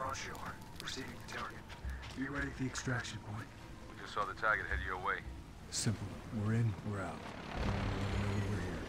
on shore. Receiving the target. Be ready at the extraction point. We just saw the target head your way. Simple. We're in, we're out. We're here.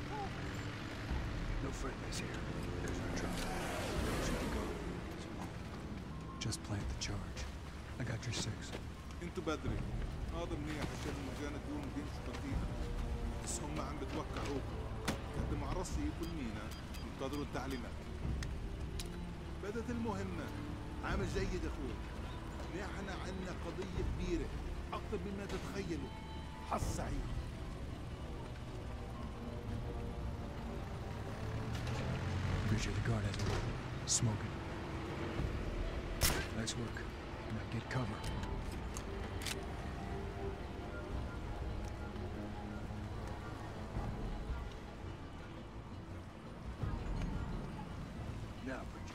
No friendlies here. There's our drop. Should we go? Just plant the charge. I got your 6. انتوا بدري. هذا منيح عشان المجانة تقوم بيمشوا بطيئة. بس هم عم بتوقعوك. قد مع رصيف والمينا ينتظروا التعليمات. بدت المهمة. عامل جيد اخوي. نحن عنا قضية كبيرة أكثر مما تتخيلوا. حظ سعيد. Appreciate the guard has a weapon. Smoking. Nice work. Now get cover. Now, Bridget.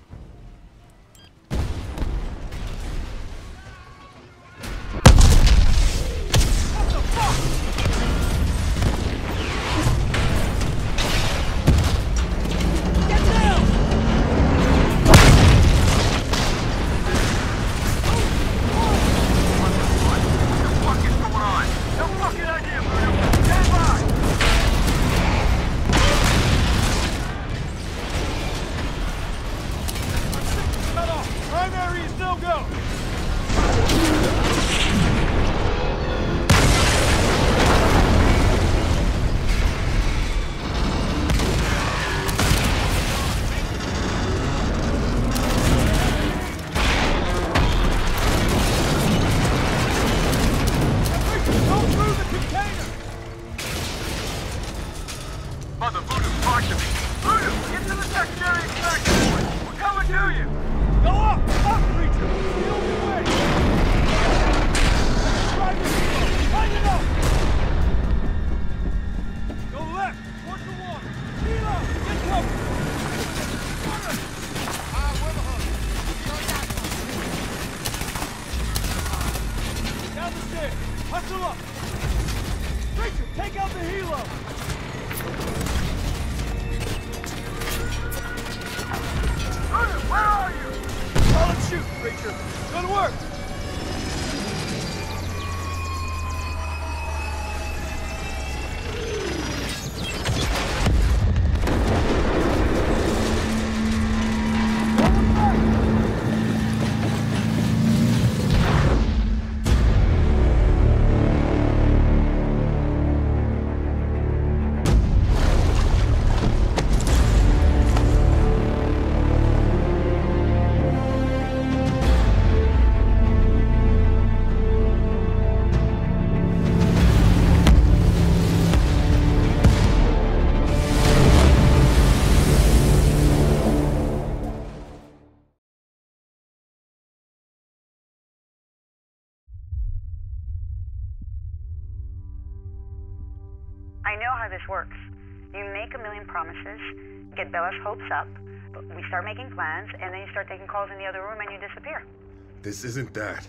I know how this works. You make a million promises, get Bella's hopes up, we start making plans, and then you start taking calls in the other room and you disappear. This isn't that.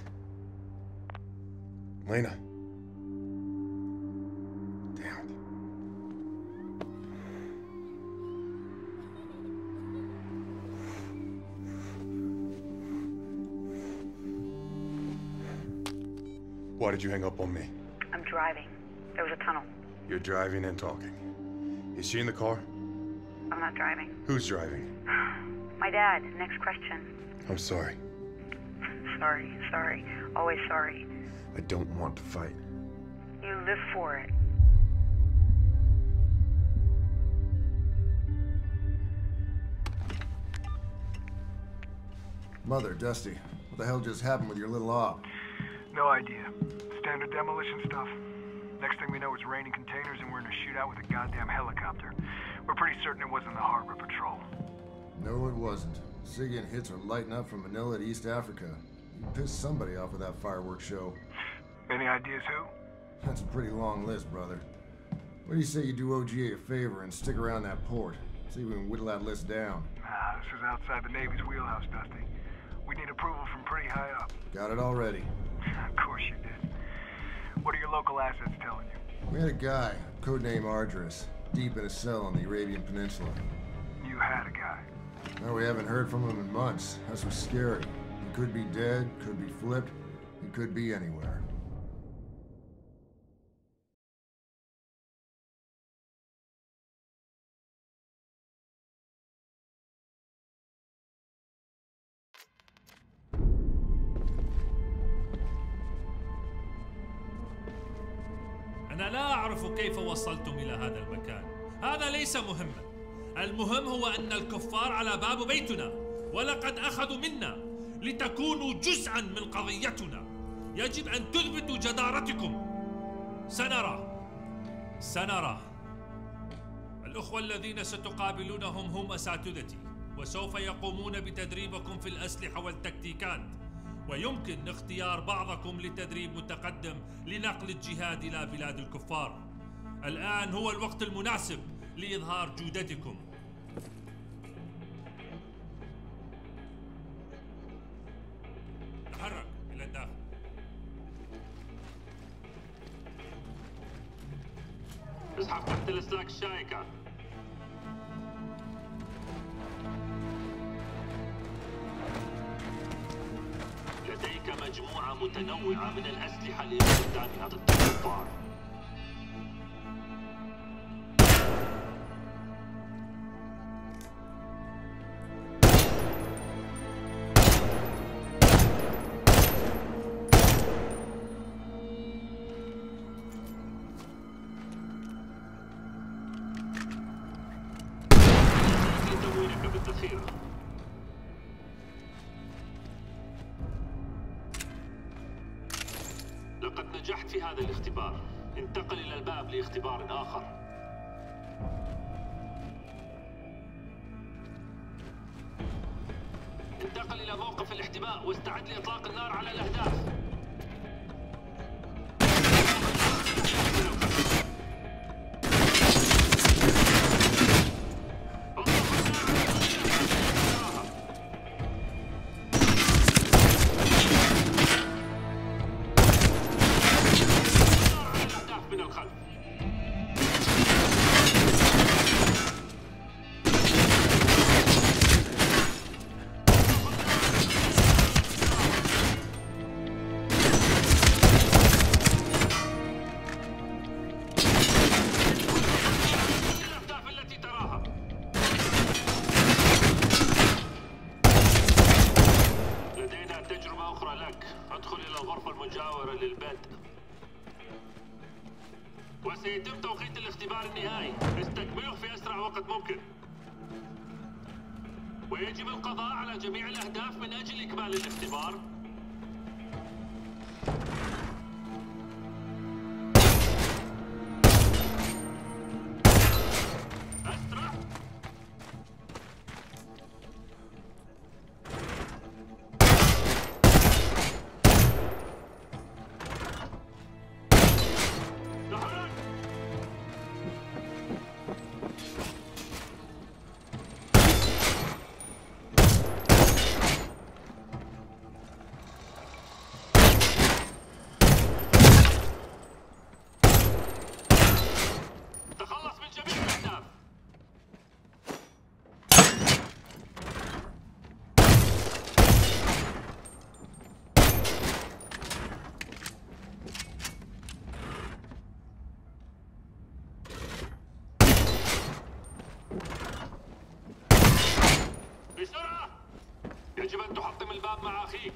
Lena. Damn it. Why did you hang up on me? I'm driving. There was a tunnel. You're driving and talking. Is she in the car? I'm not driving. Who's driving? My dad. Next question. I'm sorry. Sorry. Always sorry. I don't want to fight. You live for it. Mother, Dusty, what the hell just happened with your little op? No idea. Standard demolition stuff. Next thing we know, it's raining containers and we're in a shootout with a goddamn helicopter. We're pretty certain it wasn't the Harbor Patrol. No, it wasn't. SIGINT hits are lighting up from Manila to East Africa. You pissed somebody off with that fireworks show. Any ideas who? That's a pretty long list, brother. What do you say you do OGA a favor and stick around that port? See if we can whittle that list down. Nah, this is outside the Navy's wheelhouse, Dusty. We need approval from pretty high up. Got it already. Of course you did. What are your local assets telling you? We had a guy, codename Ardris, deep in a cell on the Arabian Peninsula. You had a guy. Well, we haven't heard from him in months. That's what's scary. He could be dead, could be flipped, he could be anywhere. أنا لا أعرف كيف وصلتم إلى هذا المكان. هذا ليس مهما. المهم هو أن الكفار على باب بيتنا، ولقد أخذوا منا. لتكونوا جزءا من قضيتنا يجب أن تثبتوا جدارتكم. سنرى. الأخوة الذين ستقابلونهم هم أساتذتي، وسوف يقومون بتدريبكم في الأسلحة والتكتيكات، ويمكن اختيار بعضكم لتدريب متقدم لنقل الجهاد إلى بلاد الكفار. الآن هو الوقت المناسب لإظهار جودتكم. تحرك إلى الداخل. اسحب تحت الأسلاك الشائكة. لديك مجموعة متنوعة من الأسلحة لاستخدامها ضد الكفار. لقد نجحت في هذا الاختبار. انتقل إلى الباب لاختبار آخر. انتقل إلى موقف الاحتماء واستعد لإطلاق النار على الأهداف. وسيتم توقيت الاختبار النهائي. استكمله في أسرع وقت ممكن. ويجب القضاء على جميع الأهداف من أجل إكمال الاختبار. أسرع. بسرعة! يجب أن تحطم الباب مع أخيك.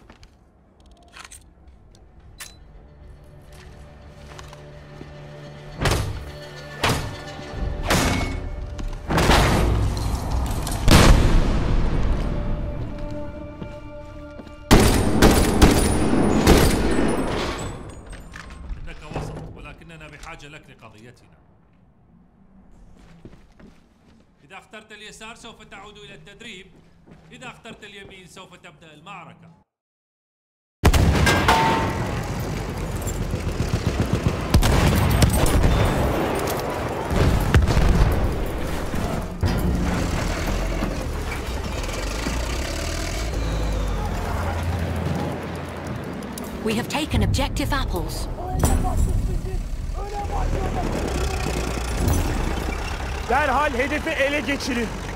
إنك وسط، ولكننا بحاجة لك لقضيتنا. إذا اخترت اليسار سوف تعود إلى التدريب، إذا اخترت اليمين سوف تبدأ المعركة. We have taken objective apples. Derhal hedefi ele geçirin.